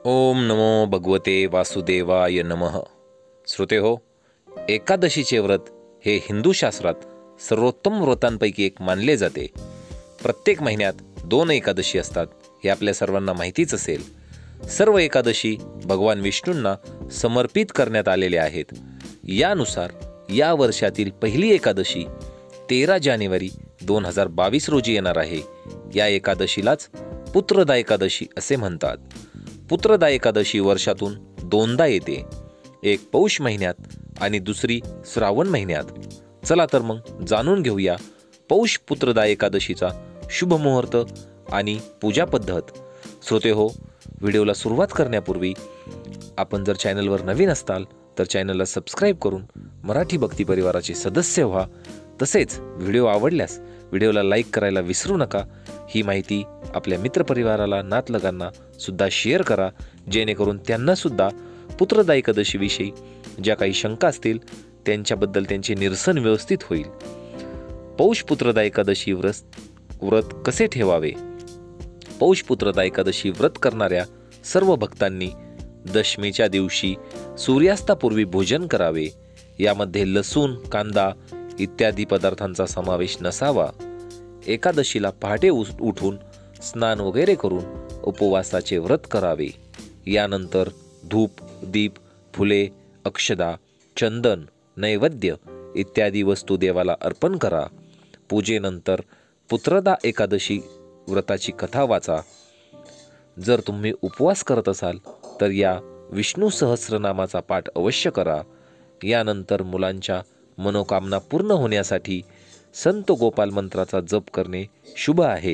ओम नमो भगवते वासुदेवाय नमः। श्रोते हो, एकादशीचे व्रत हे हिंदू शास्त्रात सर्वोत्तम व्रतांपैकी एक मानले जाते। प्रत्येक महिन्यात 2 एकादशी असतात हे आपल्या सर्वांना माहितीच असेल। सर्व एकादशी भगवान विष्णूंना समर्पित करण्यात आलेल्या आहेत। यानुसार या वर्षातील पहिली एकादशी 13 जानेवारी 2022 रोजी येणार आहे। या एकादशीलाच पुत्रदा एकादशी असे म्हणतात। पुत्रदा एकादशी वर्षातून 2दा येते, एक पौष महिन्यात आणि दुसरी श्रावण महिन्यात। चला तर मग जाणून घेऊया पौष पुत्रदा एकादशीचा शुभ मुहूर्त आणि पूजा पद्धत। श्रोते हो, व्हिडिओला सुरुवात करण्यापूर्वी आपण जर चॅनलवर नवीन असताल तर चॅनलला सबस्क्राईब करून मराठी भक्ती परिवाराचे सदस्य व्हा। तसेच व्हिडिओ आवडल्यास व्हिडिओला लाईक करायला विसरू नका। ही माहिती आपल्या मित्रपरिवाराला, नातलगांना सुद्धा शेअर करा, जेणेकरून त्यांना सुद्धा पुत्रदा एकादशीविषयी ज्या काही शंका असतील त्यांच्याबद्दल त्यांचे निरसन व्यवस्थित होईल। पौष पुत्रदा एकादशी व्रत कसे ठेवावे? पौष पुत्रदा एकादशी व्रत करणाऱ्या सर्व भक्तांनी दशमीच्या दिवशी सूर्यास्तापूर्वी भोजन करावे। यामध्ये लसूण, कांदा इत्यादी पदार्थांचा समावेश नसावा। एकादशीला पहाटे उठून स्नान वगैरे करून उपवासाचे व्रत करावे। यानंतर धूप, दीप, फुले, अक्षदा, चंदन, नैवेद्य इत्यादी वस्तू देवाला अर्पण करा। पूजेनंतर पुत्रदा एकादशी व्रताची कथा वाचा। जर तुम्ही उपवास करत असाल तर या विष्णू सहस्रनामाचा पाठ अवश्य करा। यानंतर मुलांच्या मनोकामना पूर्ण होण्यासाठी संत गोपाल मंत्राचा जप करणे शुभ आहे।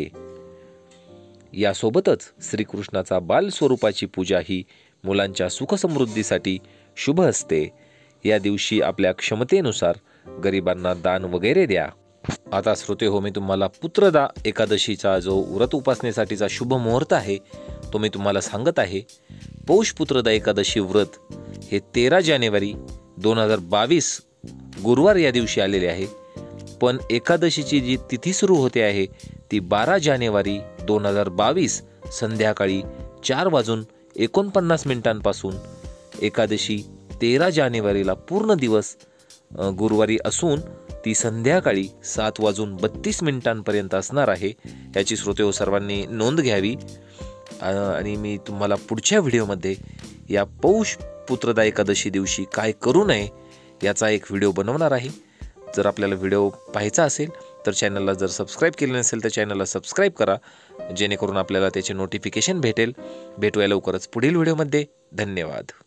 यासोबतच श्रीकृष्णाचा बाल स्वरूपाची पूजा ही मुलांच्या सुखसमृद्धीसाठी शुभ असते। या दिवशी आपल्या क्षमतेनुसार गरिबांना दान वगैरे द्या। आता श्रोते हो, मी तुम्हाला पुत्रदा एकादशीचा जो व्रत उपासनेसाठीचा शुभ मुहूर्त आहे तो मी तुम्हाला सांगत आहे। पौष पुत्रदा एकादशी व्रत हे 13 जानेवारी 2022 गुरुवार या दिवशी आलेले आहे। पण एकादशीची जी तिथी सुरू होते आहे ती 12 जानेवारी 2022 संध्याकाळी 4:49 पासून एकादशी 13 जानेवारीला पूर्ण दिवस गुरुवारी असून ती संध्याकाळी 7:32 पर्यंत असणार आहे। याची श्रोते हो सर्वांनी नोंद घ्यावी। आणि मी तुम्हाला पुढच्या व्हिडिओमध्ये या पौष पुत्रदा एकादशी दिवशी काय करू नये याचा एक व्हिडिओ बनवणार आहे। जर आपल्याला व्हिडिओ पाहायचा असेल तर चॅनलला जर सबस्क्राईब केले नसेल तर चॅनलला सबस्क्राईब करा, जेणेकरून आपल्याला त्याचे नोटिफिकेशन भेटेल। भेटूया लवकरच पुढील व्हिडिओमध्ये। धन्यवाद।